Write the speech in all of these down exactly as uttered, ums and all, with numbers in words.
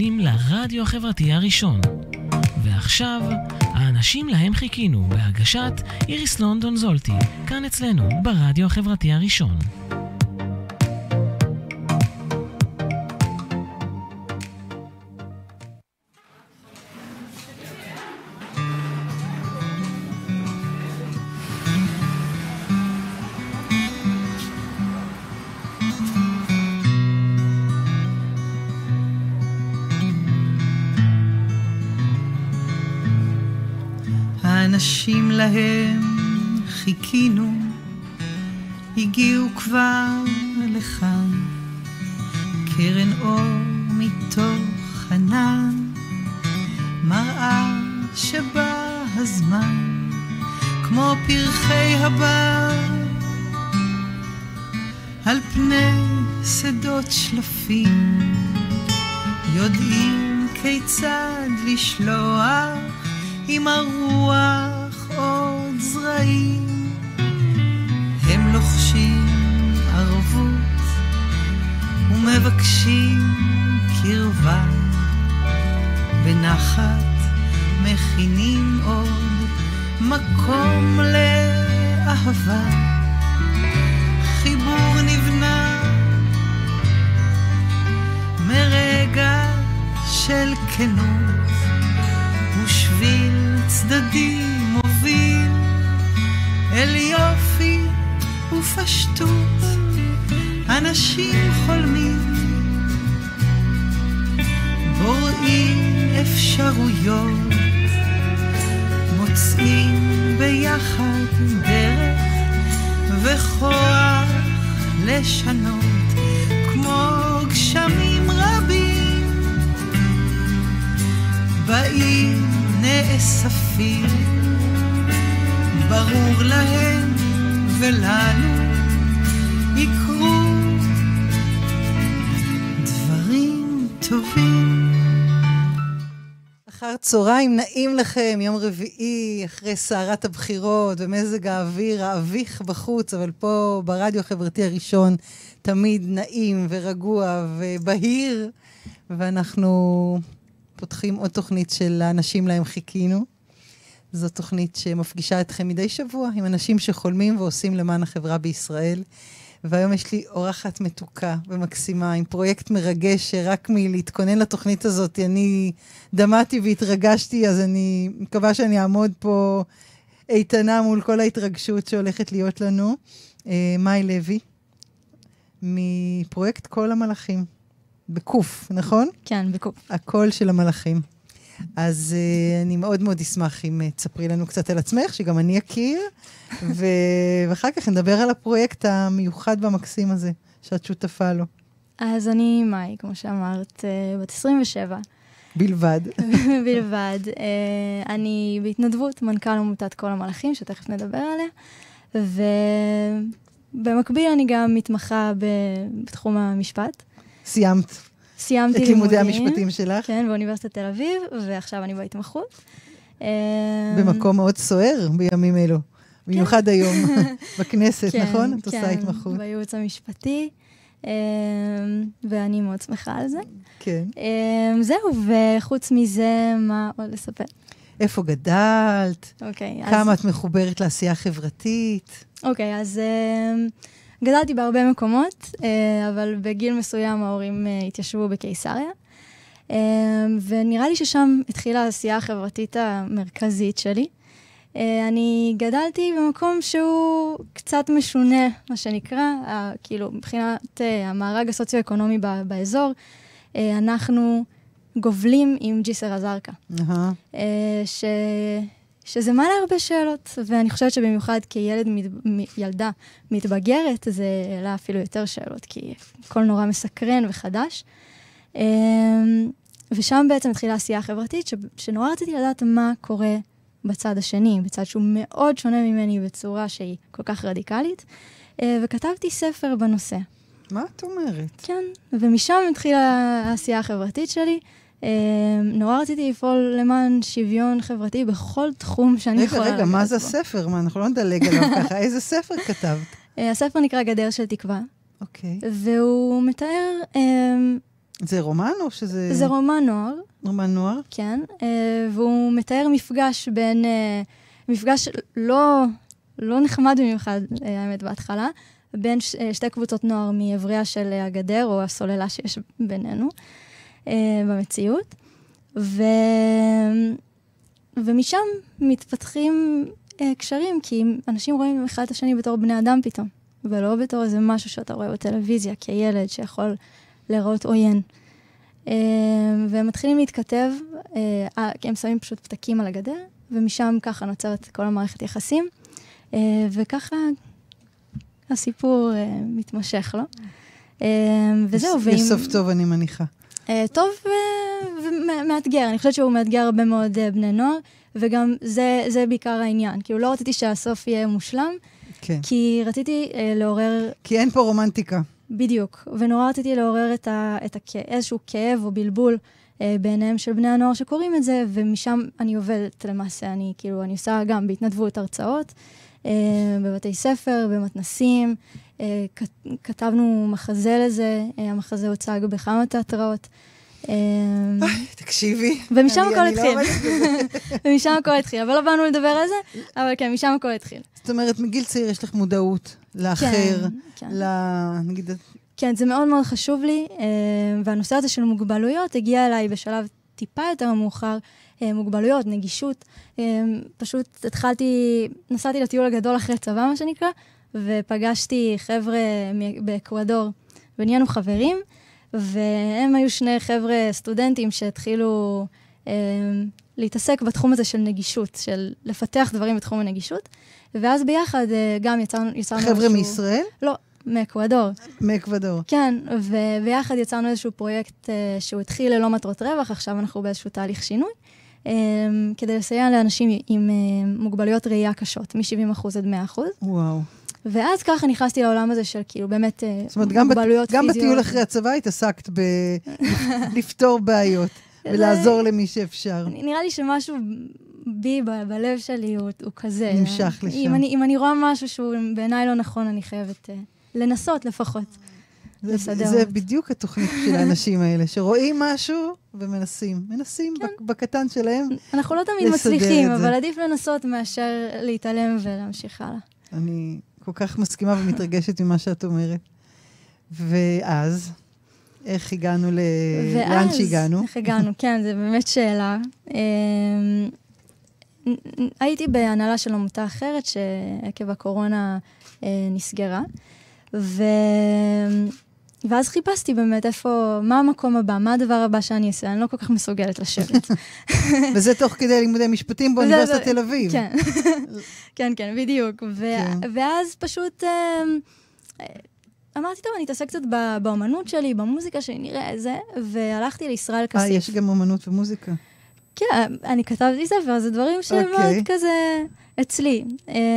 מאזינים לרדיו החברתי הראשון. ועכשיו, האנשים להם חיכינו בהגשת איריס לונדון זולטי, כאן אצלנו ברדיו החברתי הראשון. האנשים להם חיכינו, הגיעו כבר לכאן, קרן אור מתוך ענן, מראה שבא הזמן, כמו פרחי הבר, על פני שדות שלפים, יודעים כיצד לשלוח עם הרוח עוד זרעים. הם לוחשים ערבות ומבקשים קרבה, בנחת מכינים עוד מקום לאהבה. חיבור נבנה מרגע של כנות, ושביל צדדי מוביל אל יופי ופשטות. אנשים חולמים, בוראים אפשרויות, מוצאים ביחד דרך וכוח לשנות, כמו גשמים רבים באים נאספים, ברור להם ולנו יקרו דברים טובים. אחר צהריים נעים לכם, יום רביעי, אחרי סערת הבחירות ומזג האוויר האביך בחוץ, אבל פה ברדיו החברתי הראשון תמיד נעים ורגוע ובהיר, ואנחנו פותחים עוד תוכנית של האנשים להם חיכינו. זו תוכנית שמפגישה אתכם מדי שבוע עם אנשים שחולמים ועושים למען החברה בישראל. והיום יש לי אורחת מתוקה ומקסימה עם פרויקט מרגש שרק מלהתכונן לתוכנית הזאת אני דמעתי והתרגשתי, אז אני מקווה שאני אעמוד פה איתנה מול כל ההתרגשות שהולכת להיות לנו. מאי לוי, מפרויקט כל המלאכים. בקוף, נכון? כן, בקוף. הקול של המלאכים. אז uh, אני מאוד מאוד אשמח אם uh, תספרי לנו קצת על עצמך, שגם אני אכיר, ו... ואחר כך נדבר על הפרויקט המיוחד והמקסים הזה, שאת שותפה לו. אז אני מאי, כמו שאמרת, uh, בת עשרים ושבע. בלבד. בלבד. Uh, אני בהתנדבות, מנכ"ל עמותת כל המלאכים, שתכף נדבר עליה, ובמקביל אני גם מתמחה ב... בתחום המשפט. סיימת. סיימתי את לימודי המשפטים שלך. כן, באוניברסיטת תל אביב, ועכשיו אני בהתמחות. במקום מאוד סוער בימים אלו. במיוחד היום בכנסת, נכון? את עושה התמחות. כן, בייעוץ המשפטי, ואני מאוד שמחה על זה. כן. זהו, וחוץ מזה, מה עוד לספר? איפה גדלת? אוקיי. כמה את מחוברת לעשייה חברתית? אוקיי, אז גדלתי בהרבה מקומות, אבל בגיל מסוים ההורים התיישבו בקיסריה, ונראה לי ששם התחילה העשייה החברתית המרכזית שלי. אני גדלתי במקום שהוא קצת משונה, מה שנקרא, כאילו מבחינת המארג הסוציו-אקונומי באזור, אנחנו גובלים עם ג'יסר א-זרקא. ש... שזה מעלה הרבה שאלות, ואני חושבת שבמיוחד כילד, ילדה מתבגרת, זה העלה אפילו יותר שאלות, כי הכל נורא מסקרן וחדש. ושם בעצם התחילה העשייה החברתית, שנורא רציתי לדעת מה קורה בצד השני, בצד שהוא מאוד שונה ממני בצורה שהיא כל כך רדיקלית, וכתבתי ספר בנושא. מה את אומרת? כן, ומשם התחילה העשייה החברתית שלי. נורא רציתי לפעול למען שוויון חברתי בכל תחום שאני יכולה לגעת בו. רגע, רגע, מה זה הספר? מה, אנחנו לא נדלג עליו ככה. איזה ספר כתבת? הספר נקרא גדר של תקווה. אוקיי. והוא מתאר זה רומן או שזה... זה רומן נוער. רומן נוער? כן, והוא מתאר מפגש בין, מפגש לא, לא נחמד במיוחד, האמת, בהתחלה, בין שתי קבוצות נוער מעבריה של הגדר, או הסוללה שיש בינינו, במציאות. ו... ומשם מתפתחים קשרים, כי אנשים רואים אחד את השני בתור בני אדם פתאום, ולא בתור איזה משהו שאתה רואה בטלוויזיה, כילד שיכול לראות עוין. והם מתחילים להתכתב, כי הם שמים פשוט פתקים על הגדר, ומשם ככה נוצרת כל המערכת יחסים, וככה הסיפור מתמשך לו. וזהו. בסוף טוב, אני מניחה. טוב ומאתגר. אני חושבת שהוא מאתגר הרבה מאוד בני נוער, וגם זה, זה בעיקר העניין. כאילו לא רציתי שהסוף יהיה מושלם, כן. כי רציתי לעורר... כי אין פה רומנטיקה. בדיוק. ונורא רציתי לעורר את, ה, את הכ... איזשהו כאב או בלבול אה, בעיניהם של בני הנוער שקוראים את זה, ומשם אני עובדת למעשה. אני כאילו, אני עושה גם בהתנדבות הרצאות, אה, בבתי ספר, במתנסים, אה, כ... כתבנו מחזה לזה, אה, המחזה הוצג בכמה תיאטראות. תקשיבי. ומשם הכל התחיל. ומשם הכל התחיל. אבל לא באנו לדבר על זה, אבל כן, משם הכל התחיל. זאת אומרת, מגיל צעיר יש לך מודעות לאחר, נגיד... כן, זה מאוד מאוד חשוב לי, והנושא הזה של מוגבלויות הגיע אליי בשלב טיפה יותר מאוחר, מוגבלויות, נגישות. פשוט התחלתי, נסעתי לטיול הגדול אחרי צבא, מה שנקרא, ופגשתי חבר'ה באקוודור, ונהיינו חברים, והם היו שני חבר'ה סטודנטים שהתחילו אה, להתעסק בתחום הזה של נגישות, של לפתח דברים בתחום הנגישות, ואז ביחד אה, גם יצרנו... יצרנו חבר'ה איזשהו... מישראל? לא, מאקוודור. מאקוודור. כן, וביחד יצרנו איזשהו פרויקט אה, שהוא התחיל ללא מטרות רווח, עכשיו אנחנו באיזשהו תהליך שינוי, אה, כדי לסייע לאנשים עם אה, מוגבלויות ראייה קשות, מ-שבעים אחוז עד מאה אחוז. וואו. ואז ככה נכנסתי לעולם הזה של כאילו באמת מוגבלויות פיזיות. גם בטיול אחרי הצבא התעסקת בלפתור בעיות ולעזור למי שאפשר. נראה לי שמשהו בי בלב שלי הוא כזה. נמשך לשם. אם אני רואה משהו שהוא בעיניי לא נכון, אני חייבת לנסות לפחות לסדר. זה בדיוק התוכנית של האנשים האלה, שרואים משהו ומנסים. מנסים בקטן שלהם לסדר את זה. אנחנו לא תמיד מצליחים, אבל עדיף לנסות מאשר להתעלם ולהמשיך הלאה. אני... כל כך מסכימה ומתרגשת ממה שאת אומרת. ואז, איך הגענו ל... ואז, לאן שהגענו? איך הגענו, כן, זה באמת שאלה. הייתי בהנהלה של עמותה אחרת, שעקב הקורונה נסגרה, ו... ואז חיפשתי באמת איפה, מה המקום הבא, מה הדבר הבא שאני אעשה, אני לא כל כך מסוגלת לשבת. וזה תוך כדי לימודי משפטים באוניברסיטת תל אביב. כן, כן, כן, בדיוק. ואז פשוט אמרתי, טוב, אני אתעסק קצת באמנות שלי, במוזיקה שלי, נראה איזה, והלכתי לישראל כסיף. אה, יש גם אמנות ומוזיקה. כן, אני כתבתי ספר, זה דברים שמאוד כזה אצלי.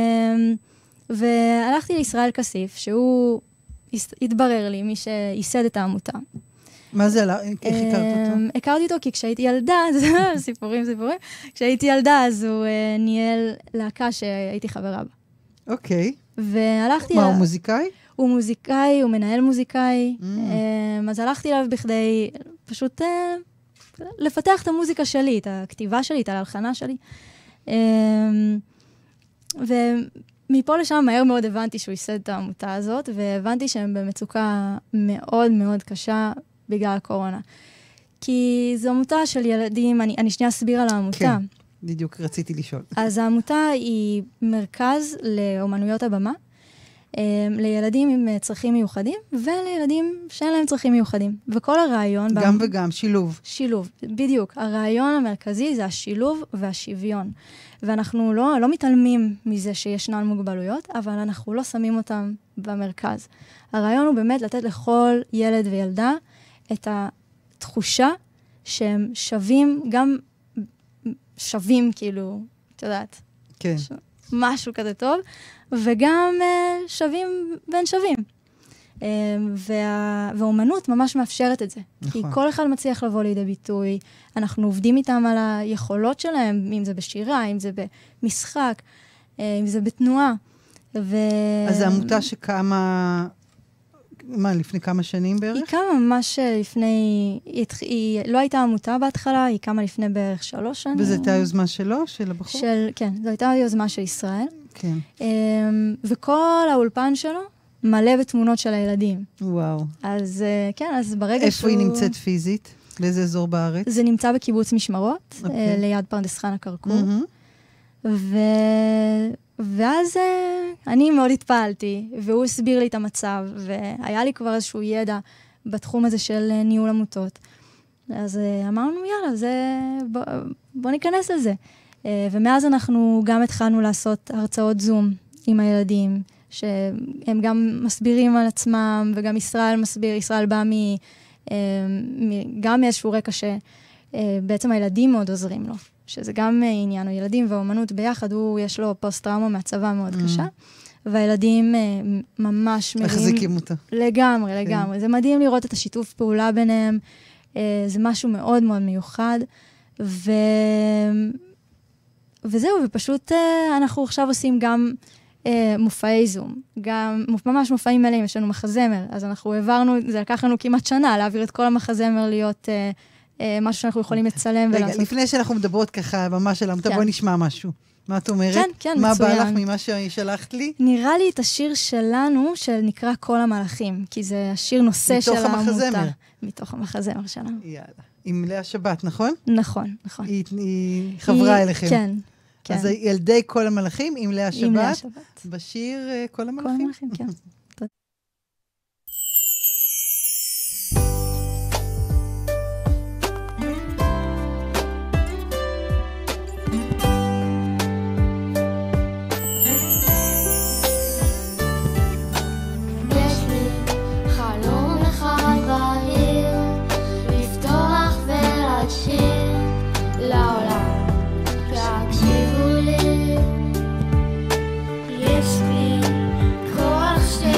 והלכתי לישראל כסיף, שהוא... התברר לי, מי שייסד את העמותה. מה זה? איך הכרת אותו? הכרתי אותו כי כשהייתי ילדה, סיפורים, סיפורים, כשהייתי ילדה, אז הוא ניהל להקה שהייתי חברה בה. אוקיי. והלכתי... מה, הוא מוזיקאי? הוא מוזיקאי, הוא מנהל מוזיקאי. אז הלכתי אליו בכדי פשוט לפתח את המוזיקה שלי, את הכתיבה שלי, את ההלחנה שלי. ו... מפה לשם מהר מאוד הבנתי שהוא ייסד את העמותה הזאת, והבנתי שהם במצוקה מאוד מאוד קשה בגלל הקורונה. כי זו עמותה של ילדים, אני, אני שנייה אסביר על העמותה. כן, בדיוק רציתי לשאול. אז העמותה היא מרכז לאומנויות הבמה, לילדים עם צרכים מיוחדים, ולילדים שאין להם צרכים מיוחדים. וכל הרעיון... גם וגם, שילוב. שילוב, בדיוק. הרעיון המרכזי זה השילוב והשוויון. ואנחנו לא, לא מתעלמים מזה שישנן מוגבלויות, אבל אנחנו לא שמים אותם במרכז. הרעיון הוא באמת לתת לכל ילד וילדה את התחושה שהם שווים, גם שווים כאילו, את יודעת. כן. ש... משהו כזה טוב, וגם uh, שווים בין שווים. Um, וה... והאומנות ממש מאפשרת את זה. נכון. כי כל אחד מצליח לבוא לידי ביטוי, אנחנו עובדים איתם על היכולות שלהם, אם זה בשירה, אם זה במשחק, אם זה בתנועה. ו... אז זו עמותה שקמה מה, לפני כמה שנים בערך? היא קמה ממש לפני, היא, היא לא הייתה עמותה בהתחלה, היא קמה לפני בערך שלוש שנים. וזו הייתה יוזמה שלו, של הבחור? של, כן, זו הייתה יוזמה של ישראל. כן. וכל האולפן שלו מלא בתמונות של הילדים. וואו. אז כן, אז ברגע איפה שהוא... היא נמצאת פיזית? באיזה אזור בארץ? זה נמצא בקיבוץ משמרות, okay. ליד פרדס חנה כרכור. Mm-hmm. ו... ואז אני מאוד התפעלתי, והוא הסביר לי את המצב, והיה לי כבר איזשהו ידע בתחום הזה של ניהול עמותות. אז אמרנו, יאללה, זה... בוא, בוא ניכנס לזה. ומאז אנחנו גם התחלנו לעשות הרצאות זום עם הילדים, שהם גם מסבירים על עצמם, וגם ישראל מסביר, ישראל בא מ... גם מאיזשהו רקע שבעצם הילדים מאוד עוזרים לו, שזה גם עניין, ילדים ואומנות ביחד, הוא יש לו פוסט-טראומה מהצבא מאוד קשה, והילדים ממש מרים... מחזיקים אותה. לגמרי, לגמרי. זה מדהים לראות את השיתוף פעולה ביניהם, זה משהו מאוד מאוד מיוחד, ו... וזהו, ופשוט אנחנו עכשיו עושים גם מופעי זום, גם ממש מופעים מלאים, יש לנו מחזמר, אז אנחנו העברנו, זה לקח לנו כמעט שנה, להעביר את כל המחזמר להיות משהו שאנחנו יכולים לצלם ולעשות. רגע, לפני שאנחנו מדברות ככה, ממש של עמתה, בואי נשמע משהו. מה את אומרת? כן, כן, מצוין. מה בא לך מצוין. ממה ששלחת לי? נראה לי את השיר שלנו, שנקרא כל המלאכים, כי זה השיר נושא של העמותה. מתוך המחזמר. מתוך המחזמר שלנו. יאללה. עם לאה שבת, נכון? נכון, נכון. היא, היא חברה אליכם. כן, כן. אז ילדי כל המלאכים עם לאה שבת. עם לאה שבת. בשיר כל המלאכים? כל המלאכים, כן. יש לי כוח ש...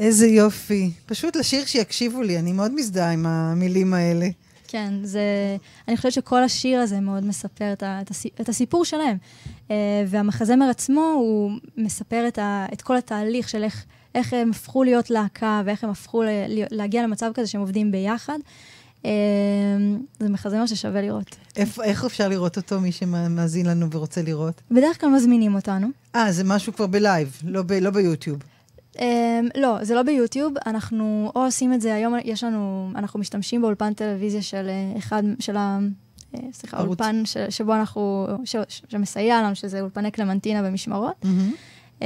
איזה יופי. פשוט לשיר שיקשיבו לי, אני מאוד מזדהה עם המילים האלה. כן, זה, אני חושבת שכל השיר הזה מאוד מספר את, ה, את הסיפור שלהם. והמחזמר עצמו, הוא מספר את, ה, את כל התהליך של איך, איך הם הפכו להיות להקה, ואיך הם הפכו להגיע למצב כזה שהם עובדים ביחד. זה מחזמר ששווה לראות. איך, איך אפשר לראות אותו, מי שמאזין לנו ורוצה לראות? בדרך כלל מזמינים אותנו. אה, זה משהו כבר בלייב, לא, ב, לא ביוטיוב. Um, לא, זה לא ביוטיוב, אנחנו או עושים את זה, היום יש לנו, אנחנו משתמשים באולפן טלוויזיה של אחד, של ה... סליחה, אולפן ש, שבו אנחנו, ש, ש, שמסייע לנו, שזה אולפני קלמנטינה במשמרות. Mm-hmm. Um,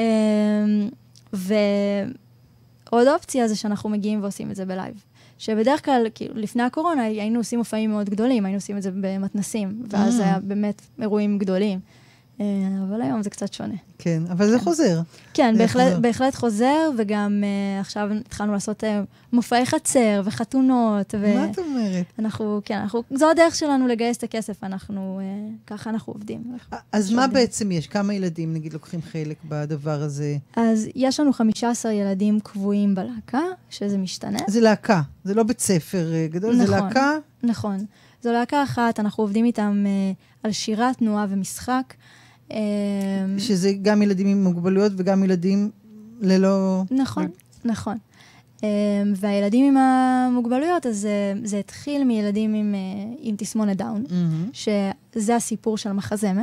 ועוד אופציה זה שאנחנו מגיעים ועושים את זה בלייב. שבדרך כלל, כאילו, לפני הקורונה, היינו עושים מופעים מאוד גדולים, היינו עושים את זה במתנסים, ואז mm-hmm. היה באמת אירועים גדולים. אבל היום זה קצת שונה. כן, אבל זה חוזר. כן, בהחלט, בהחלט חוזר, וגם uh, עכשיו התחלנו לעשות uh, מופעי חצר וחתונות. ו... מה את אומרת? אנחנו, כן, אנחנו, זו הדרך שלנו לגייס את הכסף, אנחנו, uh, ככה אנחנו עובדים. אז מה בעצם יש? כמה ילדים, נגיד, לוקחים חלק בדבר הזה? אז יש לנו חמישה עשר ילדים קבועים בלהקה, שזה משתנה. זה להקה, זה לא בית ספר גדול, נכון, זה להקה? נכון. זו להקה אחת, אנחנו עובדים איתם uh, על שירה, תנועה ומשחק. שזה גם ילדים עם מוגבלויות וגם ילדים ללא... נכון, נכון. והילדים עם המוגבלויות, אז זה התחיל מילדים עם, עם תסמונת דאון, שזה הסיפור של המחזמר.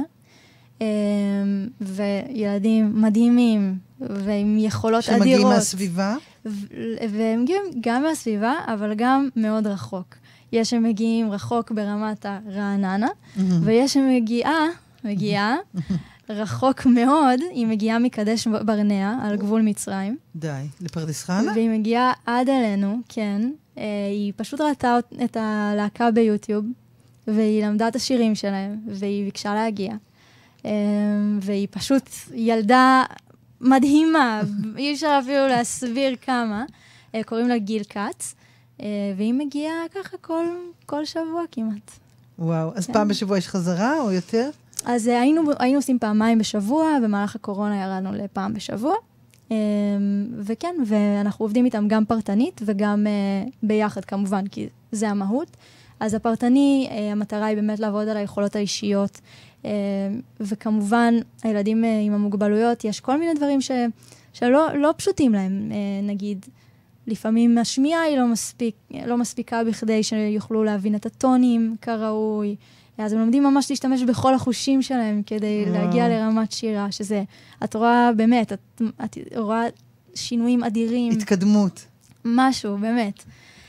וילדים מדהימים ועם יכולות אדירות. שמגיעים מהסביבה? והם מגיעים גם מהסביבה, אבל גם מאוד רחוק. יש שמגיעים רחוק ברמת הרעננה, ויש שמגיעה... מגיעה, רחוק מאוד, היא מגיעה מקדש ברנע, על גבול מצרים. די, לפרדס חנה? והיא מגיעה עד אלינו, כן. היא פשוט ראתה את הלהקה ביוטיוב, והיא למדה את השירים שלהם, והיא ביקשה להגיע. והיא פשוט ילדה מדהימה, אי אפשר אפילו להסביר כמה. קוראים לה גיל קץ, והיא מגיעה ככה כל, כל שבוע כמעט. וואו, אז כן. פעם בשבוע יש חזרה או יותר? אז היינו, היינו עושים פעמיים בשבוע, במהלך הקורונה ירדנו לפעם בשבוע, וכן, ואנחנו עובדים איתם גם פרטנית וגם ביחד כמובן, כי זה המהות. אז הפרטני, המטרה היא באמת לעבוד על היכולות האישיות, וכמובן, הילדים עם המוגבלויות, יש כל מיני דברים ש, שלא לא פשוטים להם, נגיד, לפעמים השמיעה היא לא, מספיק, לא מספיקה בכדי שיוכלו להבין את הטונים כראוי, אז הם לומדים ממש להשתמש בכל החושים שלהם כדי להגיע לרמת שירה, שזה, את רואה באמת, את, את רואה שינויים אדירים. התקדמות. משהו, באמת.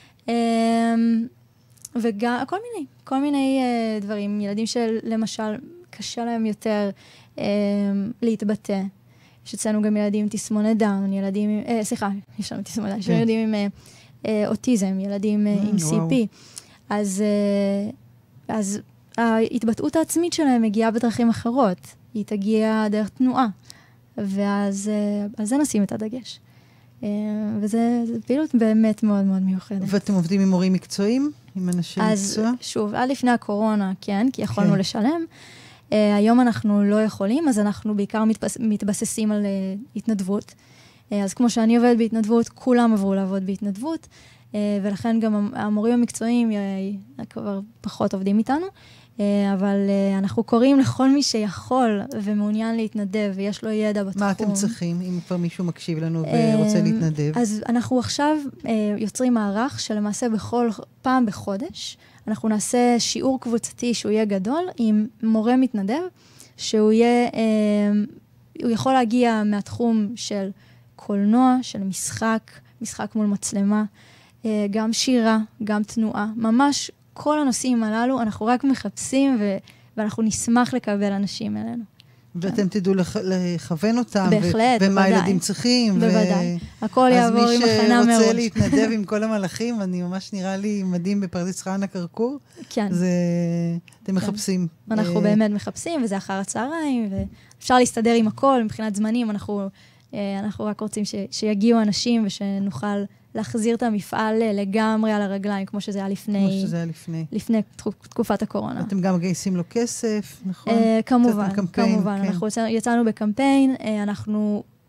וגם, כל מיני, כל מיני דברים, ילדים שלמשל קשה להם יותר להתבטא. יש אצלנו גם ילדים עם תסמונת דאון, ילדים, סליחה, יש לנו תסמונת דאון, יש לנו ילדים עם אוטיזם, ילדים עם סי פי. אז, אז, ההתבטאות העצמית שלהם מגיעה בדרכים אחרות. היא תגיע דרך תנועה. ואז על זה נשים את הדגש. וזה פעילות באמת מאוד מאוד מיוחדת. ואתם עובדים עם מורים מקצועיים? עם אנשי מקצוע? אז שוב, עד לפני הקורונה, כן, כי יכולנו כן. לשלם. היום אנחנו לא יכולים, אז אנחנו בעיקר מתבס, מתבססים על התנדבות. אז כמו שאני עובדת בהתנדבות, כולם עברו לעבוד בהתנדבות, ולכן גם המורים המקצועיים כבר פחות עובדים איתנו. אבל אנחנו קוראים לכל מי שיכול ומעוניין להתנדב, ויש לו ידע בתחום. מה אתם צריכים, אם כבר מישהו מקשיב לנו ורוצה להתנדב? אז אנחנו עכשיו יוצרים מערך שלמעשה בכל פעם בחודש, אנחנו נעשה שיעור קבוצתי שהוא יהיה גדול, עם מורה מתנדב, שהוא יהיה, הוא יכול להגיע מהתחום של קולנוע, של משחק, משחק מול מצלמה, גם שירה, גם תנועה, ממש כל הנושאים הללו, אנחנו רק מחפשים, ו- ואנחנו נשמח לקבל אנשים אלינו. ואתם תדעו לח- לכוון אותם, בהחלט, ו- ומה בוודאי. הילדים צריכים. בוודאי. ו- הכל יעבור עם הכנה מראש. אז מי שרוצה להתנדב עם כל המלאכים, אני ממש נראה לי מדהים בפרדס חנה כרכור. כן. זה, אתם כן. מחפשים. אנחנו באמת מחפשים, וזה אחר הצהריים, ואפשר להסתדר עם הכל, מבחינת זמנים, אנחנו, אנחנו רק רוצים ש- שיגיעו אנשים, ושנוכל להחזיר את המפעל לגמרי על הרגליים, כמו שזה היה לפני... כמו שזה היה לפני. לפני תקופת הקורונה. אתם גם גייסים לו כסף, נכון? כמובן, כמובן. אנחנו יצאנו בקמפיין, אנחנו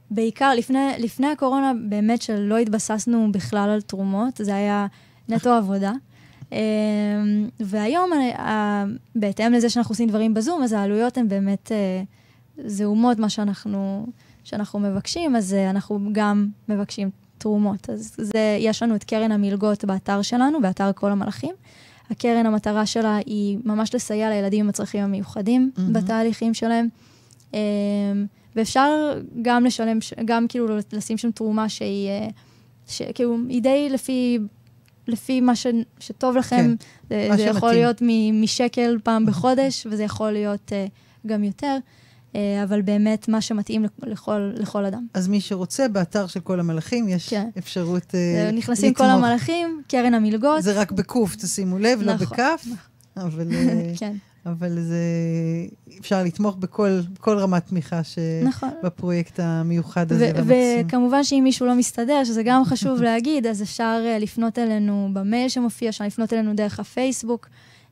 בעיקר, לפני, לפני הקורונה, באמת שלא התבססנו בכלל על תרומות, זה היה נטו עבודה. והיום, בהתאם לזה שאנחנו עושים דברים בזום, אז העלויות הן באמת זעומות, מה שאנחנו, שאנחנו מבקשים, אז אנחנו גם מבקשים תרומות. אז זה, יש לנו את קרן המלגות באתר שלנו, באתר כל המלאכים. הקרן, המטרה שלה היא ממש לסייע לילדים עם הצרכים המיוחדים mm-hmm. בתהליכים שלהם. ואפשר גם לשלם, גם כאילו לשים שם תרומה שהיא, שכאילו, היא די לפי, לפי מה ש, שטוב לכם, כן, זה, זה יכול להיות מ, משקל פעם בחודש, וזה יכול להיות uh, גם יותר, uh, אבל באמת מה שמתאים לכל, לכל אדם. אז מי שרוצה, באתר של כל המלאכים, יש כן. אפשרות uh, לתמוך. נכנסים כל המלאכים, קרן המלגות. זה רק בקוף, תשימו לב, נכון. לא בכף, אבל... כן. אבל זה, אפשר לתמוך בכל, בכל רמת תמיכה שבפרויקט נכון. המיוחד הזה. ו- וכמובן שאם מישהו לא מסתדר, שזה גם חשוב להגיד, אז אפשר לפנות אלינו במייל שמופיע, אפשר לפנות אלינו דרך הפייסבוק,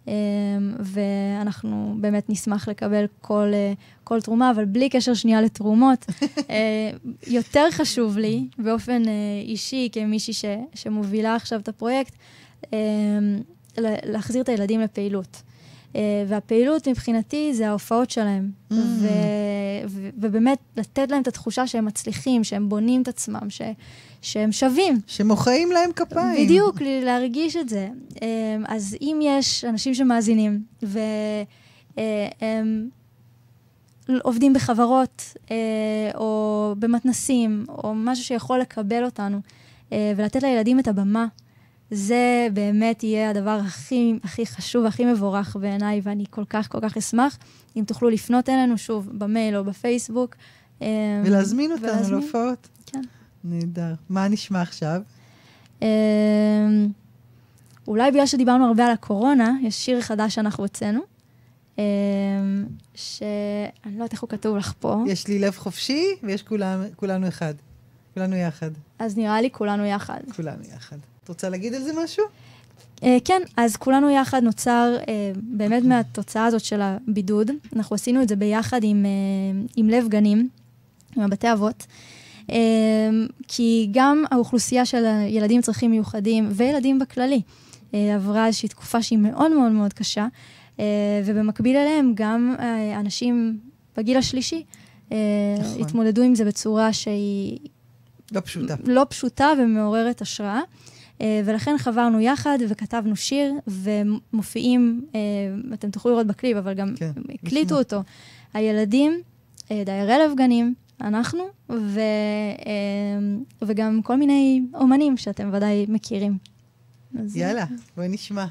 ואנחנו באמת נשמח לקבל כל, כל תרומה, אבל בלי קשר שנייה לתרומות. יותר חשוב לי, באופן אישי, כמישהי ש- שמובילה עכשיו את הפרויקט, להחזיר את הילדים לפעילות. Uh, והפעילות מבחינתי זה ההופעות שלהם. Mm. ו- ו- ובאמת לתת להם את התחושה שהם מצליחים, שהם בונים את עצמם, ש- שהם שווים. שמוחאים להם כפיים. בדיוק, להרגיש את זה. Uh, אז אם יש אנשים שמאזינים, והם uh, עובדים בחברות, uh, או במתנסים, או משהו שיכול לקבל אותנו, uh, ולתת לילדים את הבמה, זה באמת יהיה הדבר הכי, הכי חשוב, הכי מבורך בעיניי, ואני כל כך, כל כך אשמח, אם תוכלו לפנות אלינו שוב במייל או בפייסבוק. ולהזמין אותנו להופעות. כן. נהדר. מה נשמע עכשיו? אולי בגלל שדיברנו הרבה על הקורונה, יש שיר חדש שאנחנו הוצאנו, שאני לא יודעת איך הוא כתוב לך פה. יש לי לב חופשי, ויש כולנו, כולנו אחד. כולנו יחד. אז נראה לי כולנו יחד. כולנו יחד. את רוצה להגיד על זה משהו? Uh, כן, אז כולנו יחד נוצר uh, באמת מהתוצאה הזאת של הבידוד. אנחנו עשינו את זה ביחד עם, uh, עם לב גנים, עם הבתי אבות, uh, כי גם האוכלוסייה של ילדים עם צרכים מיוחדים וילדים בכללי uh, עברה איזושהי תקופה שהיא מאוד מאוד מאוד קשה, uh, ובמקביל אליהם גם uh, אנשים בגיל השלישי uh, נכון. התמודדו עם זה בצורה שהיא לא פשוטה. לא פשוטה ומעוררת השראה. ולכן חברנו יחד וכתבנו שיר, ומופיעים, אתם תוכלו לראות בקליפ, אבל גם כן, הקליטו אותו, הילדים, דיירי לב גנים, אנחנו, ו, וגם כל מיני אומנים שאתם ודאי מכירים. יאללה, בואי נשמע.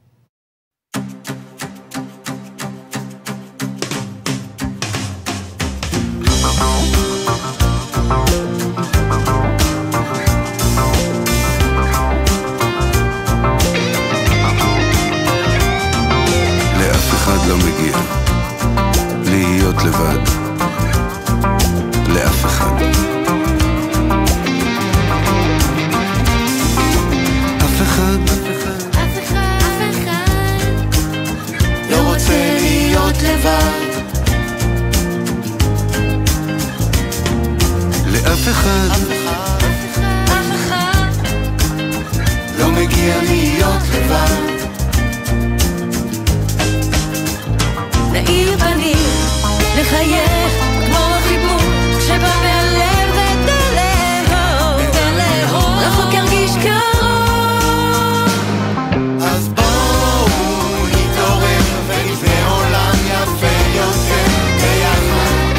לא מגיע להיות לבד לאף אחד. אף אחד אף אחד אף אחד לא רוצה להיות לבד לאף אחד. אף אחד לא מגיע להיות לבד. להאיר פנים, לחייך, כמו חיבור, כשבא מהלב ותלהוב, תלהוב, רחוק ירגיש קרוב. אז בואו נתעורר ונבנה עולם יפה יותר, ביחד,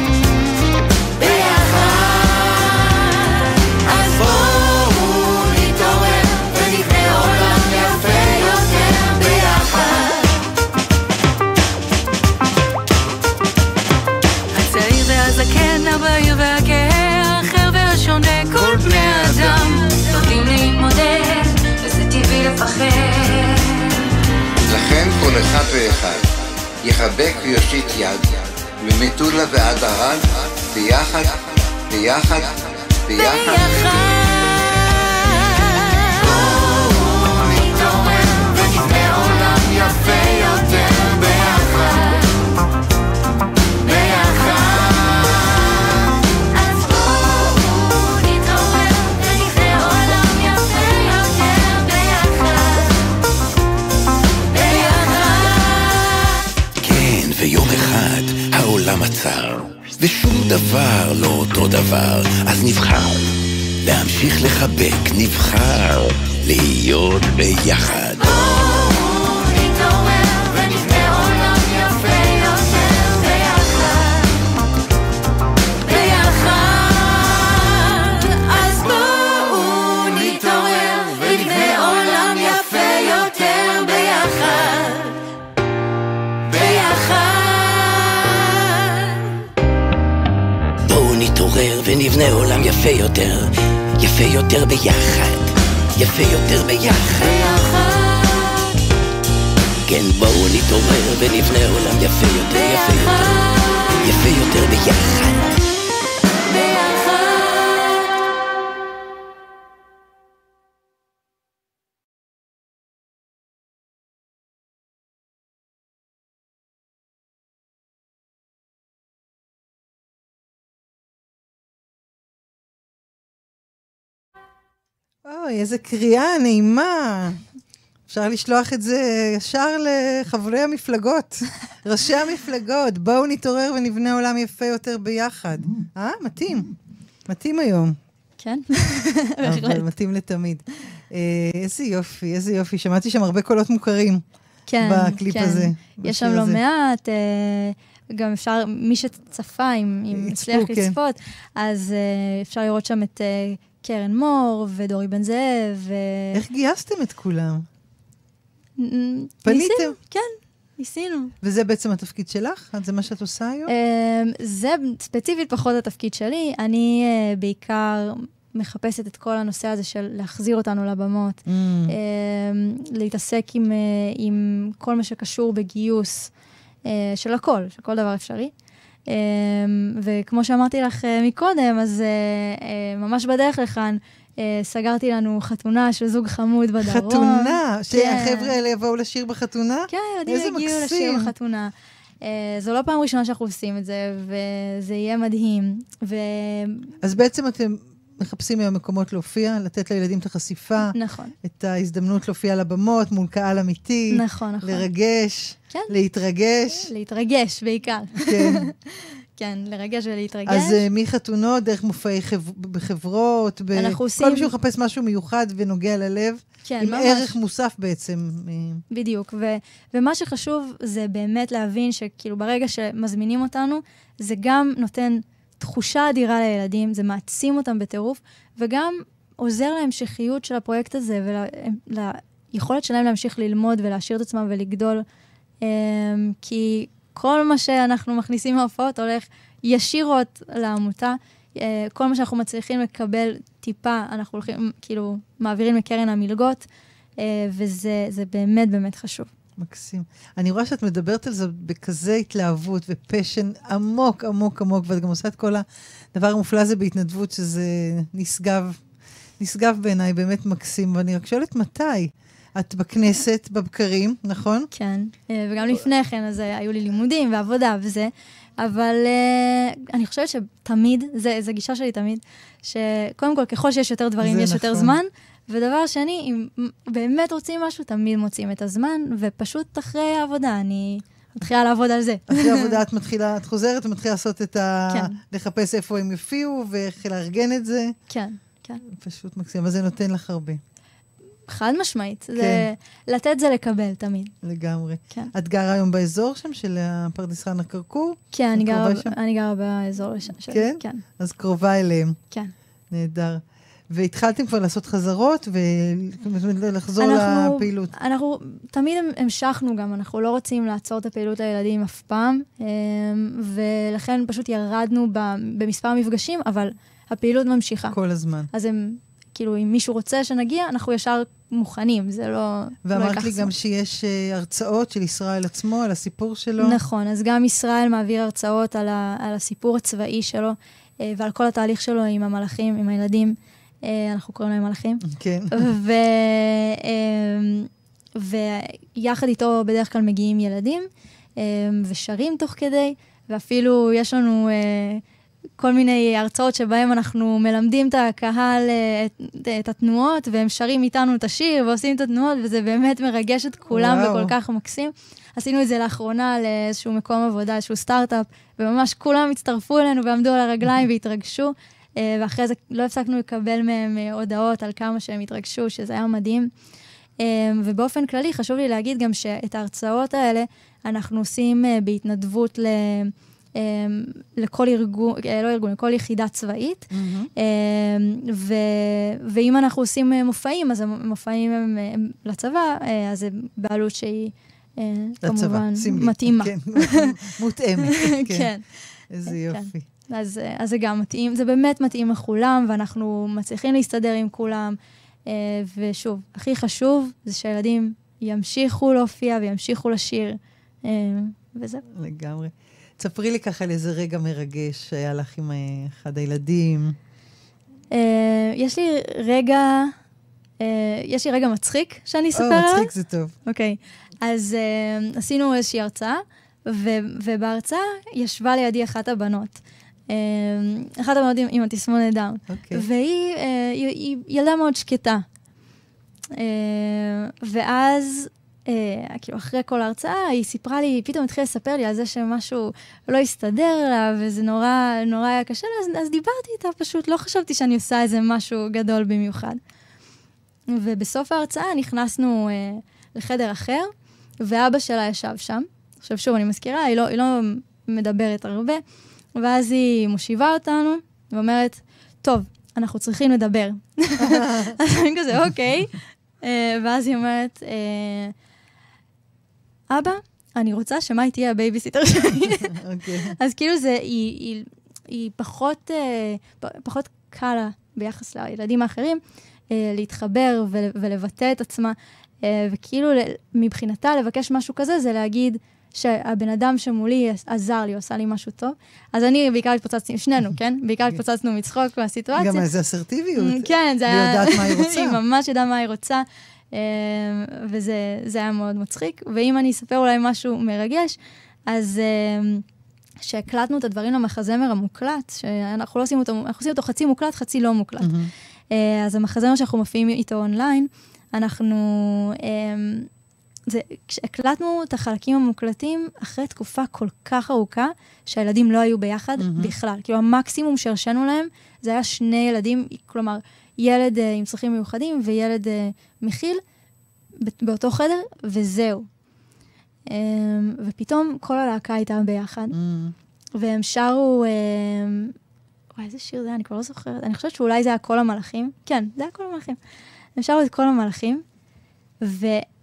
ביחד. אז בואו נתעורר ונבנה עולם יפה יותר, ביחד. הזקן, הבעיר והגאה, האחר והשונה, כל בני אדם יודעים להתמודד, וזה טבעי לפחד. לכן כל אחד ואחד יחבק ויושיט יד, ממטולה ועד ערד, ביחד, ביחד, ביחד. ביחד. בואו נתעורר ונבנה עולם יפה יותר, ביחד. ביחד. אז בואו קצר, ושום דבר לא אותו דבר, אז נבחר להמשיך לחבק, נבחר להיות ביחד. בואו נתעורר ונבנה עולם יפה יותר ביחד, ביחד. אז בואו נתעורר ונבנה עולם יפה יותר ביחד, ביחד. בואו נתעורר ונבנה עולם יפה יותר, יפה יותר ביחד, יפה יותר ביחד, ביחד. כן, בואו נתעורר ונבנה עולם יפה יותר, יפה יותר, יפה יותר ביחד. אוי, איזה קריאה נעימה. אפשר לשלוח את זה ישר לחברי המפלגות, ראשי המפלגות. בואו נתעורר ונבנה עולם יפה יותר ביחד. אה? מתאים. מתאים היום. כן, אבל מתאים לתמיד. איזה יופי, איזה יופי. שמעתי שם הרבה קולות מוכרים בקליפ הזה. יש שם לא מעט, גם אפשר, מי שצפה, אם הצליח לצפות, אז אפשר לראות שם את קרן מור ודורי בן זאב. איך גייסתם את כולם? פניתם? כן, ניסינו. וזה בעצם התפקיד שלך? זה מה שאת עושה היום? זה ספציפית פחות התפקיד שלי. אני בעיקר מחפשת את כל הנושא הזה של להחזיר אותנו לבמות, להתעסק עם כל מה שקשור בגיוס של הכל, של כל דבר אפשרי. וכמו שאמרתי לך מקודם, אז ממש בדרך לכאן, סגרתי לנו חתונה של זוג חמוד בדרום. חתונה? שהחבר'ה האלה יבואו לשיר בחתונה? כן, ילדים יגיעו לשיר בחתונה. זו לא פעם ראשונה שאנחנו עושים את זה, וזה יהיה מדהים. אז בעצם אתם מחפשים היום מקומות להופיע, לתת לילדים את החשיפה, נכון. את ההזדמנות להופיע לבמות, מול קהל אמיתי, נכון, נכון. לרגש, כן. להתרגש. להתרגש בעיקר. כן. כן, לרגש ולהתרגש. אז uh, מחתונות, דרך מופעי חב... בחברות, ב... אנחנו עושים... כל מי שמחפש משהו מיוחד ונוגע ללב, כן, עם ממש. ערך מוסף בעצם. בדיוק, ו... ומה שחשוב זה באמת להבין שכאילו ברגע שמזמינים אותנו, זה גם נותן תחושה אדירה לילדים, זה מעצים אותם בטירוף, וגם עוזר להמשכיות של הפרויקט הזה, וליכולת שלהם להמשיך ללמוד ולהשאיר את עצמם ולגדול, כי כל מה שאנחנו מכניסים מההופעות הולך ישירות לעמותה, כל מה שאנחנו מצליחים לקבל טיפה, אנחנו הולכים, כאילו, מעבירים לקרן המלגות, וזה זה באמת באמת חשוב. מקסים. אני רואה שאת מדברת על זה בכזה התלהבות ופשן עמוק, עמוק, עמוק, ואת גם עושה את כל הדבר המופלא הזה בהתנדבות, שזה נשגב, נשגב בעיניי, באמת מקסים. ואני רק שואלת מתי? את בכנסת, בבקרים, נכון? כן, וגם לפני כן, אז היו לי לימודים ועבודה וזה, אבל אני חושבת שתמיד, זו גישה שלי תמיד, שקודם כל, ככל שיש יותר דברים, יש יותר זמן, ודבר שני, אם באמת רוצים משהו, תמיד מוצאים את הזמן, ופשוט אחרי העבודה, אני מתחילה לעבוד על זה. אחרי העבודה את מתחילה, את חוזרת ומתחילה לעשות את ה... לחפש איפה הם יופיעו, ואיך לארגן את זה. כן, כן. פשוט מקסים, אבל זה נותן לך הרבה. חד משמעית. זה לתת זה לקבל תמיד. לגמרי. את גרה היום באזור שם של הפרדס חנה כרכור? כן, אני גרה באזור שם. כן? כן. אז קרובה אליהם. כן. נהדר. והתחלתם כבר לעשות חזרות ולחזור לפעילות. אנחנו תמיד המשכנו גם, אנחנו לא רוצים לעצור את הפעילות לילדים אף פעם, ולכן פשוט ירדנו במספר מפגשים, אבל הפעילות ממשיכה. כל הזמן. אז הם, כאילו, אם מישהו רוצה שנגיע, אנחנו ישר מוכנים, זה לא... ואמרת לי גם שיש הרצאות של ישראל עצמו, על הסיפור שלו. נכון, אז גם ישראל מעביר הרצאות על הסיפור הצבאי שלו, ועל כל התהליך שלו עם המלאכים, עם הילדים. אנחנו קוראים להם מלאכים. כן. ויחד איתו בדרך כלל מגיעים ילדים, ושרים תוך כדי, ואפילו יש לנו כל מיני הרצאות שבהם אנחנו מלמדים את הקהל, את, את התנועות, והם שרים איתנו את השיר, ועושים את התנועות, וזה באמת מרגש את כולם וכל כך מקסים. עשינו את זה לאחרונה לאיזשהו מקום עבודה, איזשהו סטארט-אפ, וממש כולם הצטרפו אלינו ועמדו על הרגליים והתרגשו, ואחרי זה לא הפסקנו לקבל מהם הודעות על כמה שהם התרגשו, שזה היה מדהים. ובאופן כללי חשוב לי להגיד גם שאת ההרצאות האלה אנחנו עושים בהתנדבות ל... לכל ארגון, לא ארגון, לכל יחידה צבאית. Mm-hmm. ו, ואם אנחנו עושים מופעים, אז המופעים הם, הם לצבא, אז זה בעלות שהיא כמובן מתאימה. כן, מותאמת. כן. כן. איזה יופי. כן. אז, אז זה גם מתאים, זה באמת מתאים לכולם, ואנחנו מצליחים להסתדר עם כולם. ושוב, הכי חשוב זה שהילדים ימשיכו להופיע וימשיכו לשיר, וזה. לגמרי. תספרי לי ככה על איזה רגע מרגש שהיה לך עם אחד הילדים. יש לי רגע, יש לי רגע מצחיק שאני אספר עליו. או, מצחיק זה טוב. אוקיי. אז עשינו איזושהי הרצאה, ובהרצאה ישבה לידי אחת הבנות. אחת הבנות עם התסמונת דאון. והיא ילדה מאוד שקטה. ואז... Uh, כאילו, אחרי כל ההרצאה, היא סיפרה לי, פתאום התחילה לספר לי על זה שמשהו לא הסתדר לה, וזה נורא, נורא היה קשה לה, אז, אז דיברתי איתה פשוט, לא חשבתי שאני עושה איזה משהו גדול במיוחד. ובסוף ההרצאה נכנסנו uh, לחדר אחר, ואבא שלה ישב שם. עכשיו שוב, אני מזכירה, היא לא, היא לא מדברת הרבה, ואז היא מושיבה אותנו, ואומרת, טוב, אנחנו צריכים לדבר. אז אני כזה, אוקיי. Uh, ואז היא אומרת, uh, אבא, אני רוצה שמאי תהיה הבייביסיטר שלי. אז כאילו זה, היא, היא, היא פחות, פחות קלה ביחס לילדים האחרים, להתחבר ולבטא את עצמה, וכאילו מבחינתה לבקש משהו כזה, זה להגיד שהבן אדם שמולי עזר לי, עושה לי משהו טוב. אז אני בעיקר התפוצצתי, שנינו, כן? בעיקר התפוצצנו מצחוק מהסיטואציה. גם איזה אסרטיביות. כן, זה היה... היא יודעת מה היא רוצה. היא ממש יודעת מה היא רוצה. וזה זה היה מאוד מצחיק. ואם אני אספר אולי משהו מרגש, אז שהקלטנו את הדברים למחזמר המוקלט, שאנחנו לא עושים אותו, אנחנו עושים אותו חצי מוקלט, חצי לא מוקלט. אז המחזמר שאנחנו מופיעים איתו אונליין, אנחנו... זה, כשהקלטנו את החלקים המוקלטים, אחרי תקופה כל כך ארוכה, שהילדים לא היו ביחד mm-hmm. בכלל. כאילו, המקסימום שהרשנו להם, זה היה שני ילדים, כלומר, ילד uh, עם צרכים מיוחדים, וילד uh, מכיל, באותו חדר, וזהו. Um, ופתאום כל הלהקה הייתה ביחד, mm-hmm. והם שרו, um, וואי, איזה שיר זה, אני כבר לא זוכרת, אני חושבת שאולי זה היה כל המלאכים, כן, זה היה כל המלאכים. הם שרו את כל המלאכים, ו...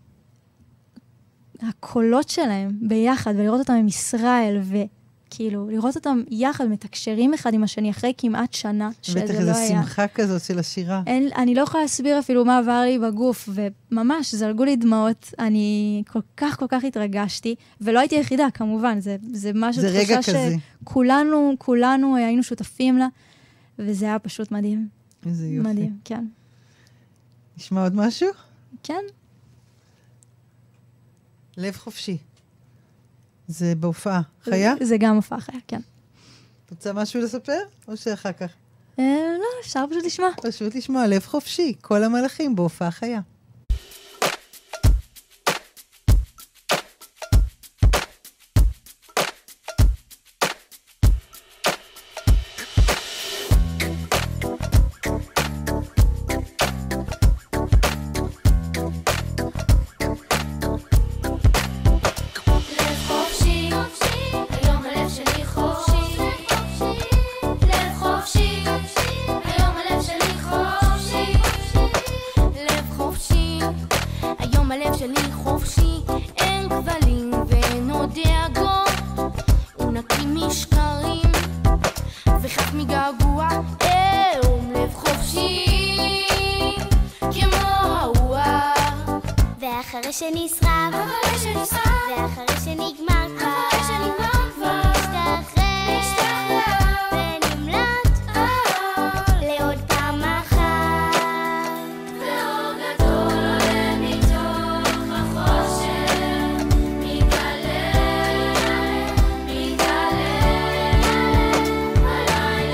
הקולות שלהם ביחד, ולראות אותם עם ישראל, וכאילו, לראות אותם יחד, מתקשרים אחד עם השני, אחרי כמעט שנה, שזה לא היה. בטח איזו שמחה כזאת של השירה. אין, אני לא יכולה להסביר אפילו מה עבר לי בגוף, וממש, זלגו לי דמעות, אני כל כך, כל כך התרגשתי, ולא הייתי יחידה, כמובן, זה, זה משהו, זה רגע כזה. שכולנו, כולנו היינו שותפים לה, וזה היה פשוט מדהים. איזה יופי. מדהים, כן. נשמע עוד משהו? כן. לב חופשי. זה בהופעה. חיה? זה גם הופעה חיה, כן. רוצה משהו לספר? או שאחר כך? לא, אפשר פשוט לשמוע. פשוט לשמוע, לב חופשי. כל המלאכים בהופעה חיה. Bye.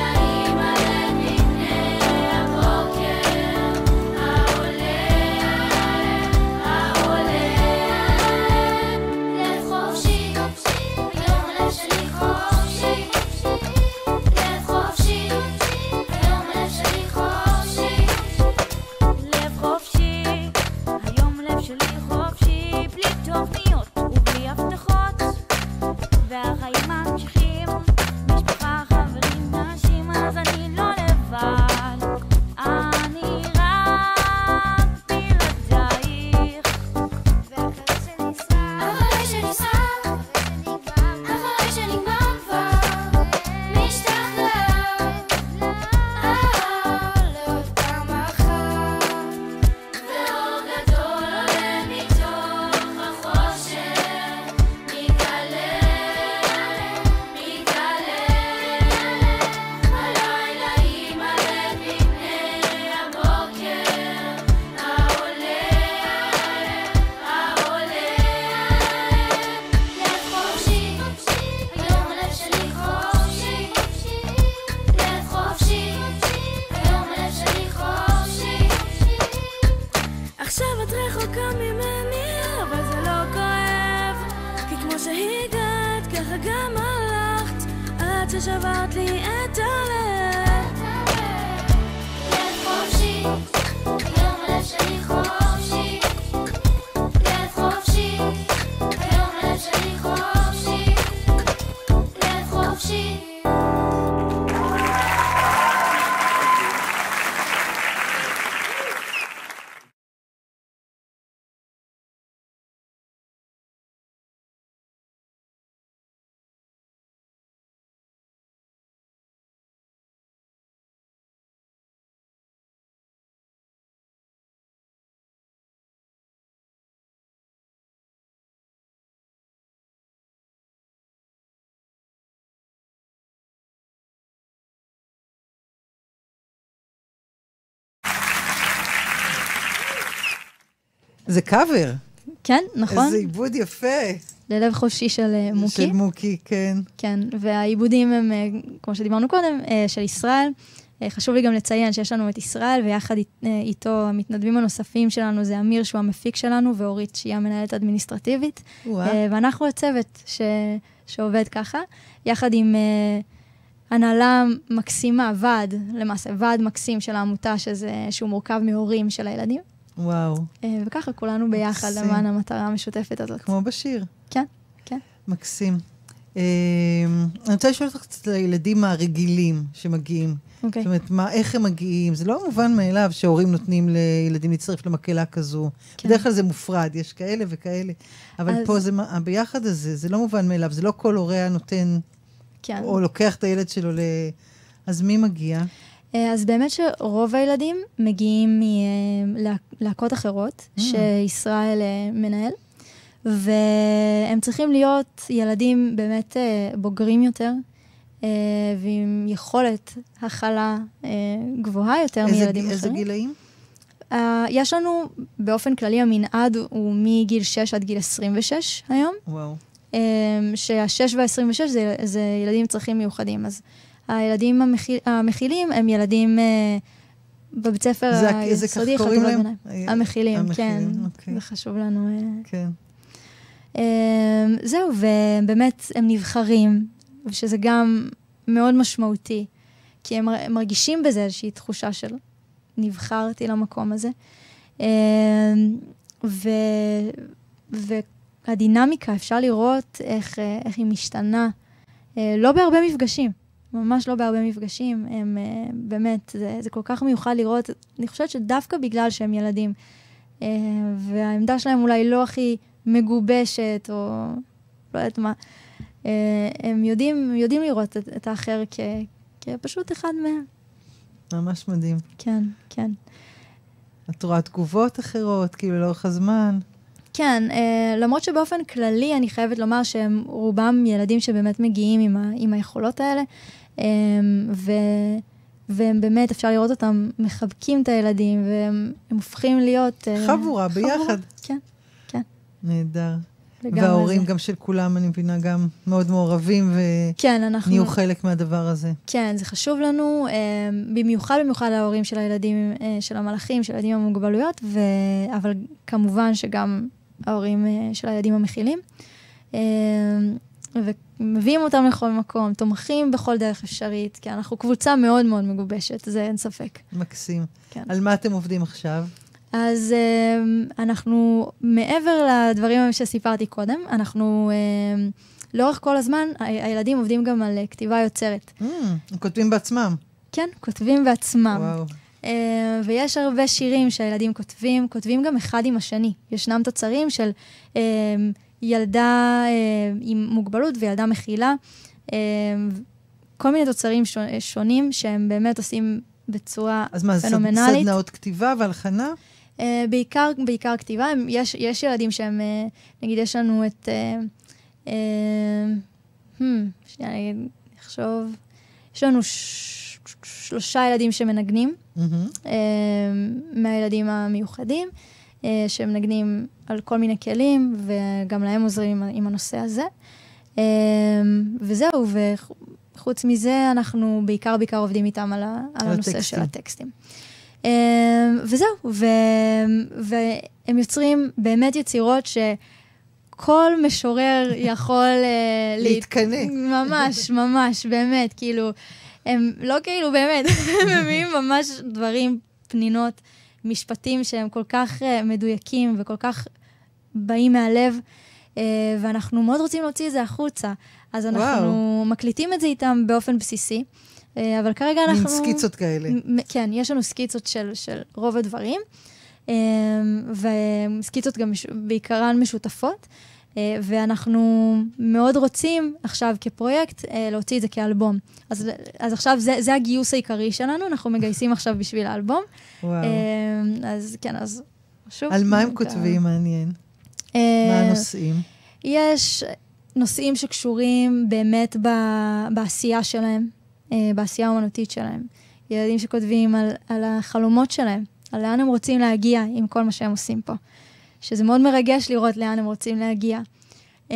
ששברת לי את הלב. לב חופשי, היום הלב שלי חופשי. לב חופשי, היום הלב שלי חופשי. לב חופשי. זה קאבר. כן, נכון. איזה עיבוד יפה. ללב חופשי של אה, מוקי. של מוקי, כן. כן, והעיבודים הם, אה, כמו שדיברנו קודם, אה, של ישראל. אה, חשוב לי גם לציין שיש לנו את ישראל, ויחד אית- אה, איתו המתנדבים הנוספים שלנו זה אמיר, שהוא המפיק שלנו, ואורית, שהיא המנהלת אדמיניסטרטיבית. וואו. אה, ואנחנו הצוות ש... שעובד ככה, יחד עם אה, הנהלה מקסימה, ועד, למעשה, ועד מקסים של העמותה, שזה, שהוא מורכב מהורים של הילדים. וואו. אה, וככה כולנו ביחד מקסים. למען המטרה המשותפת הזאת. כמו בשיר. כן, כן. מקסים. אה, אני רוצה לשאול אותך קצת על הילדים הרגילים שמגיעים. אוקיי. זאת אומרת, מה, איך הם מגיעים? זה לא מובן מאליו שהורים נותנים לילדים להצטרף למקהלה כזו. כן. בדרך כלל זה מופרד, יש כאלה וכאלה. אבל אז- פה זה, מה- הביחד הזה, זה לא מובן מאליו. זה לא כל הורה נותן, כן. או לוקח את הילד שלו ל... אז מי מגיע? אה, אז באמת שרוב הילדים מגיעים מלהקות אחרות, Mm. שישראל אה, מנהל, והם צריכים להיות ילדים באמת אה, בוגרים יותר, אה, ועם יכולת הכלה אה, גבוהה יותר איזה, מילדים איזה אחרים. גילאים? אה, יש לנו באופן כללי המנעד הוא מגיל שש עד גיל עשרים ושש היום, וואו. אה, שה-שש וה-עשרים ושש זה, זה ילדים עם צרכים מיוחדים. אז הילדים המכיל, המכילים הם ילדים אה, בבית ספר זה, הכ- זה כך היסודי, קוראים חטיבת להם? ביניים. אה, המכילים, כן. המכילים, אוקיי. זה חשוב לנו. אה. כן. אה, זהו, ובאמת הם נבחרים, שזה גם מאוד משמעותי, כי הם מר- מרגישים בזה איזושהי תחושה של נבחרתי למקום הזה. אה, ו, והדינמיקה, אפשר לראות איך, אה, איך היא משתנה. אה, לא בהרבה מפגשים, ממש לא בהרבה מפגשים. הם אה, באמת, זה, זה כל כך מיוחד לראות. אני חושבת שדווקא בגלל שהם ילדים, אה, והעמדה שלהם אולי לא הכי מגובשת, או לא יודעת מה, אה, הם יודעים, יודעים לראות את, את האחר כ, כפשוט אחד מהם. ממש מדהים. כן, כן. את רואה תגובות אחרות, כאילו לאורך הזמן. כן, אה, למרות שבאופן כללי אני חייבת לומר שהם רובם ילדים שבאמת מגיעים עם, ה, עם היכולות האלה, אה, ו, והם באמת, אפשר לראות אותם מחבקים את הילדים, והם הם הופכים להיות... אה, חבורה, ביחד. חבורה, כן, כן. נהדר. לגמרי וההורים זה. גם של כולם, אני מבינה, גם מאוד מעורבים כן, אנחנו... ונהיו חלק מהדבר הזה. כן, זה חשוב לנו, אה, במיוחד במיוחד ההורים של הילדים, אה, של המלאכים, של הילדים עם המוגבלויות, ו... אבל כמובן שגם ההורים אה, של הילדים המכילים. אה, ומביאים אותם לכל מקום, תומכים בכל דרך אפשרית, כי אנחנו קבוצה מאוד מאוד מגובשת, זה אין ספק. מקסים. כן. על מה אתם עובדים עכשיו? אז uh, אנחנו, מעבר לדברים שסיפרתי קודם, אנחנו uh, לאורך כל הזמן, ה- הילדים עובדים גם על uh, כתיבה יוצרת. Mm, הם כותבים בעצמם. כן, כותבים בעצמם. וואו. Uh, ויש הרבה שירים שהילדים כותבים, כותבים גם אחד עם השני. ישנם תוצרים של uh, ילדה uh, עם מוגבלות וילדה מכילה, uh, כל מיני תוצרים ש- שונים שהם באמת עושים בצורה אז מה, זה סד- פנומנלית. סדנאות כתיבה והלחנה? Uh, בעיקר, בעיקר כתיבה. הם, יש, יש ילדים שהם, uh, נגיד, יש לנו את... Uh, uh, hmm, שנייה, אני אחשוב. יש לנו ש- שלושה ילדים שמנגנים, מהמם. uh, מהילדים המיוחדים, uh, שמנגנים על כל מיני כלים, וגם להם עוזרים עם, עם הנושא הזה. Uh, וזהו, וחוץ מזה, אנחנו בעיקר, בעיקר עובדים איתם על, ה, על על הנושא הטקסטים. של הטקסטים. Um, וזהו, ו, והם יוצרים באמת יצירות כל משורר יכול... אה, להתקנא. ממש, ממש, באמת, כאילו, הם לא כאילו, באמת, הם מביאים ממש דברים, פנינות, משפטים שהם כל כך uh, מדויקים וכל כך באים מהלב, uh, ואנחנו מאוד רוצים להוציא את זה החוצה. אז אנחנו וואו. מקליטים את זה איתם באופן בסיסי, uh, אבל כרגע אנחנו... מין סקיצות כאלה. מ- כן, יש לנו סקיצות של, של רוב הדברים, uh, וסקיצות גם מש... בעיקרן משותפות, uh, ואנחנו מאוד רוצים עכשיו כפרויקט uh, להוציא את זה כאלבום. אז, אז עכשיו זה, זה הגיוס העיקרי שלנו, אנחנו מגייסים עכשיו בשביל האלבום. וואו. Uh, אז כן, אז שוב... על מה הם כותבים, מעניין? Uh, מה הנושאים? יש נושאים שקשורים באמת ב- בעשייה שלהם, uh, בעשייה האומנותית שלהם. ילדים שכותבים על, על החלומות שלהם, על לאן הם רוצים להגיע עם כל מה שהם עושים פה. שזה מאוד מרגש לראות לאן הם רוצים להגיע. Um,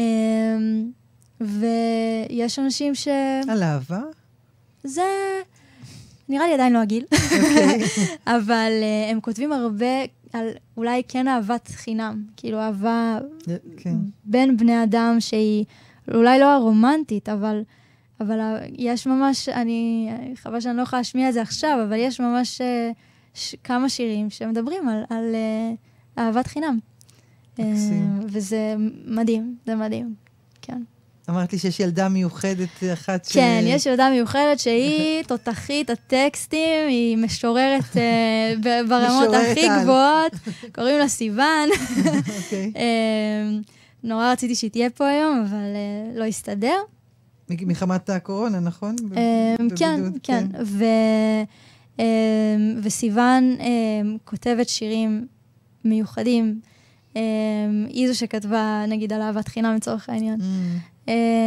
ויש אנשים ש... על אהבה? זה... נראה לי עדיין לא הגיל. אבל uh, הם כותבים הרבה על אולי כן אהבת חינם. כאילו אהבה כן. בין בני אדם שהיא אולי לא הרומנטית, אבל, אבל יש ממש, אני חבל שאני לא יכולה להשמיע את זה עכשיו, אבל יש ממש uh, ש, כמה שירים שמדברים על, על uh, אהבת חינם. Uh, וזה מדהים, זה מדהים. כן. אמרת לי שיש ילדה מיוחדת אחת ש... כן, יש ילדה מיוחדת שהיא תותחית הטקסטים, היא משוררת uh, ברמות הכי גבוהות, קוראים לה סיוון. אוקיי. uh, נורא רציתי שהיא תהיה פה היום, אבל uh, לא הסתדר. מחמת הקורונה, נכון? Uh, כן, כן. ו, uh, וסיוון uh, כותבת שירים מיוחדים. uh, היא זו שכתבה, נגיד, על אהבת חינם לצורך העניין. Mm.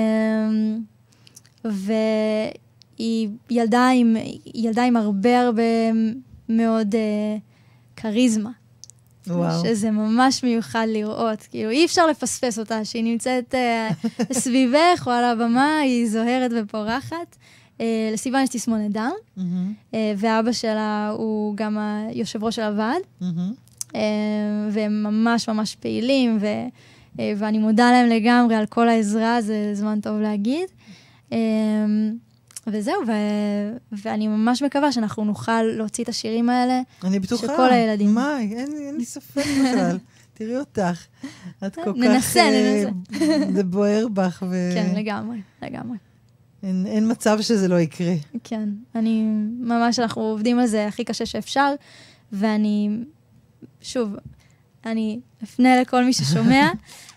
והיא ילדה עם, ילדה עם הרבה הרבה מאוד קריזמה. וואו. שזה ממש מיוחד לראות. כאילו, אי אפשר לפספס אותה, שהיא נמצאת סביבך או על הבמה, היא זוהרת ופורחת. לסיוון יש תסמונת דאון, ואבא שלה הוא גם היושב ראש של הוועד, והם ממש ממש פעילים, ו... ואני מודה להם לגמרי על כל העזרה, זה זמן טוב להגיד. וזהו, ו- ואני ממש מקווה שאנחנו נוכל להוציא את השירים האלה. אני בטוחה. של כל הילדים. מה, אין, אין לי ספק בכלל. תראי אותך. את כל ננסה, כך... ננסה. זה בוער בך. ו... כן, לגמרי, לגמרי. אין, אין מצב שזה לא יקרה. כן, אני ממש, אנחנו עובדים על זה הכי קשה שאפשר, ואני, שוב, אני אפנה לכל מי ששומע,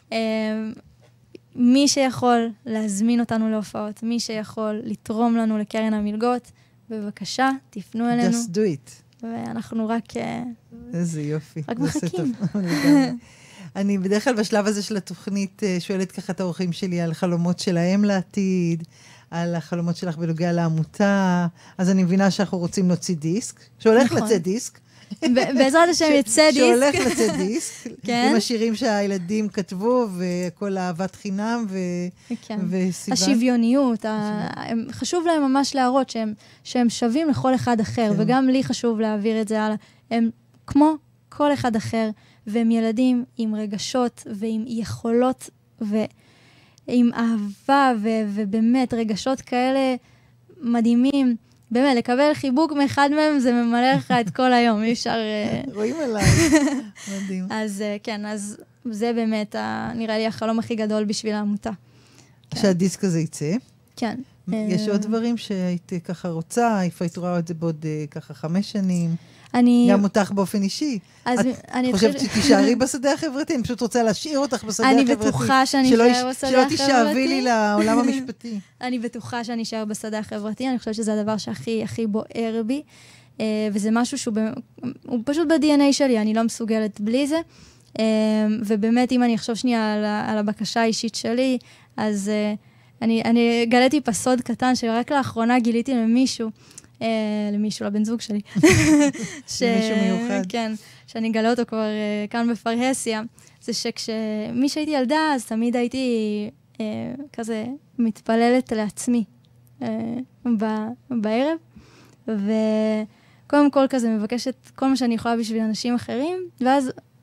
מי שיכול להזמין אותנו להופעות, מי שיכול לתרום לנו לקרן המלגות, בבקשה, תפנו אלינו. Just do it. ואנחנו רק... איזה יופי. רק מחכים. אני בדרך כלל בשלב הזה של התוכנית שואלת ככה את האורחים שלי על חלומות שלהם לעתיד, על החלומות שלך בנוגע לעמותה, אז אני מבינה שאנחנו רוצים להוציא דיסק, שהולך לצאת דיסק. בעזרת השם יצא דיסק. שהולך לצאת דיסק, עם השירים שהילדים כתבו, וכל אהבת חינם, וסיבה. השוויוניות, חשוב להם ממש להראות שהם שווים לכל אחד אחר, וגם לי חשוב להעביר את זה הלאה. הם כמו כל אחד אחר, והם ילדים עם רגשות, ועם יכולות, ועם אהבה, ובאמת רגשות כאלה מדהימים. באמת, לקבל חיבוק מאחד מהם, זה ממלא לך את כל היום, אי אפשר... רואים עליי, מדהים. אז כן, אז זה באמת, נראה לי, החלום הכי גדול בשביל העמותה. שהדיסק הזה יצא. כן. יש עוד דברים שהיית ככה רוצה, איפה היית רואה את זה בעוד ככה חמש שנים? אני... גם אותך באופן אישי. אז את אני חושבת שתישארי בשדה החברתי? אני פשוט רוצה להשאיר אותך בשדה החברתי. אני בטוחה שאני אשאר בשדה החברתי. שלא תשאבי לי לעולם המשפטי. אני בטוחה שאני אשאר בשדה החברתי. אני חושבת שזה הדבר שהכי הכי בוער בי. וזה משהו שהוא פשוט ב-די אן איי שלי. אני לא מסוגלת בלי זה. ובאמת, אם אני אחשוב שנייה על הבקשה האישית שלי, אז אני גליתי פה סוד קטן שרק לאחרונה גיליתי למישהו, Uh, למישהו, לבן זוג שלי. ש... למישהו מיוחד. כן, שאני אגלה אותו כבר uh, כאן בפרהסיה, זה שכשמי שהייתי ילדה, אז תמיד הייתי uh, כזה מתפללת לעצמי uh, ב- בערב, וקודם כל כזה מבקשת כל מה שאני יכולה בשביל אנשים אחרים, ואז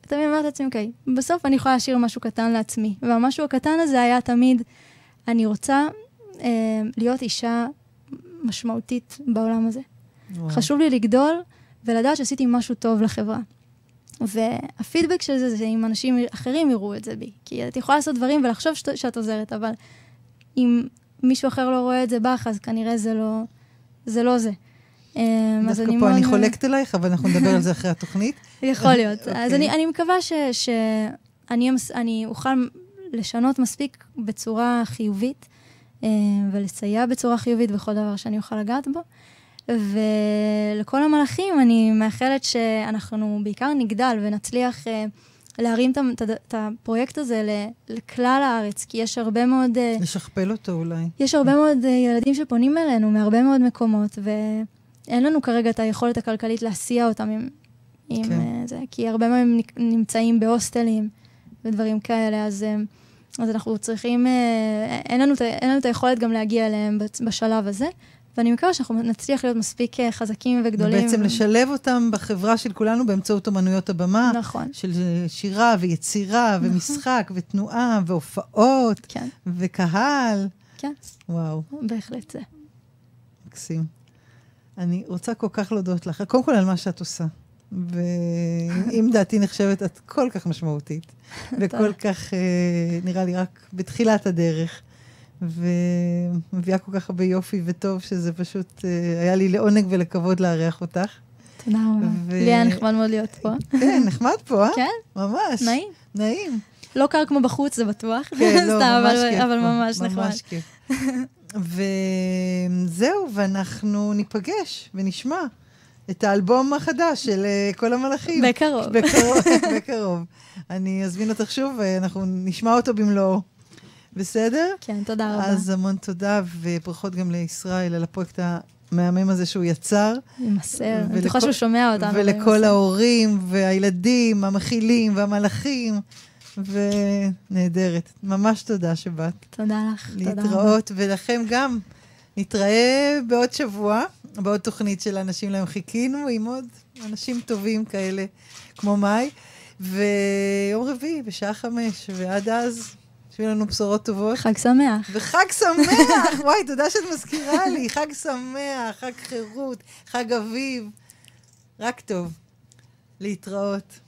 תמיד אמרתי לעצמי, אוקיי, בסוף אני יכולה להשאיר משהו קטן לעצמי. והמשהו הקטן הזה היה תמיד, אני רוצה אה, להיות אישה משמעותית בעולם הזה. וואו. חשוב לי לגדול ולדעת שעשיתי משהו טוב לחברה. והפידבק של זה, זה אם אנשים אחרים יראו את זה בי. כי את יכולה לעשות דברים ולחשוב שאת, שאת עוזרת, אבל אם מישהו אחר לא רואה את זה בך, אז כנראה זה לא זה. לא זה. דווקא פה מאוד... אני חולקת עלייך, אבל אנחנו נדבר על זה אחרי התוכנית. יכול להיות. okay. אז אני, אני מקווה ש, שאני אני אוכל לשנות מספיק בצורה חיובית, ולסייע בצורה חיובית בכל דבר שאני אוכל לגעת בו. ולכל המלאכים אני מאחלת שאנחנו בעיקר נגדל ונצליח להרים את הפרויקט הזה לכלל הארץ, כי יש הרבה מאוד... לשכפל אותו אולי. יש הרבה מאוד ילדים שפונים אלינו מהרבה מאוד מקומות, ואין לנו כרגע את היכולת הכלכלית להסיע אותם עם, עם כן. זה, כי הרבה מהם נמצאים בהוסטלים ודברים כאלה, אז, אז אנחנו צריכים... אין לנו, אין לנו את היכולת גם להגיע אליהם בשלב הזה, ואני מקווה שאנחנו נצליח להיות מספיק חזקים וגדולים. ובעצם לשלב אותם בחברה של כולנו באמצעות אומנויות הבמה. נכון. של שירה ויצירה ומשחק ותנועה והופעות. כן. וקהל. כן. וואו. בהחלט זה. מקסים. אני רוצה כל כך להודות לך. קודם כל על מה שאת עושה. ואם דעתי נחשבת, את כל כך משמעותית. וכל כך, נראה לי, רק בתחילת הדרך. ומביאה כל כך הרבה יופי וטוב, שזה פשוט היה לי לעונג ולכבוד לארח אותך. תודה רבה. לי היה נחמד מאוד להיות פה. כן, נחמד פה, אה? כן. ממש. נעים. נעים. לא קר כמו בחוץ, זה בטוח. כן, לא, ממש כיף. אבל ממש נחמד. ממש כיף. וזהו, ואנחנו ניפגש ונשמע את האלבום החדש של כל המלאכים. בקרוב. בקרוב, בקרוב. אני אזמין אותך שוב, ואנחנו נשמע אותו במלואו. בסדר? כן, תודה רבה. אז המון תודה, וברכות גם לישראל על הפרויקט המהמם הזה שהוא יצר. מסר, אני בטוחה שהוא שומע אותנו. ולכל ההורים והילדים, המכילים והמלאכים, ונהדרת. ממש תודה שבאת. תודה לך, תודה רבה. להתראות, ולכם גם. נתראה בעוד שבוע, בעוד תוכנית של אנשים להם חיכינו, עם עוד אנשים טובים כאלה, כמו מאי, ויום רביעי בשעה חמש, ועד אז... שיהיו לנו בשורות טובות. חג שמח. וחג שמח! וואי, תודה שאת מזכירה לי. חג שמח, חג חירות, חג אביב. רק טוב. להתראות.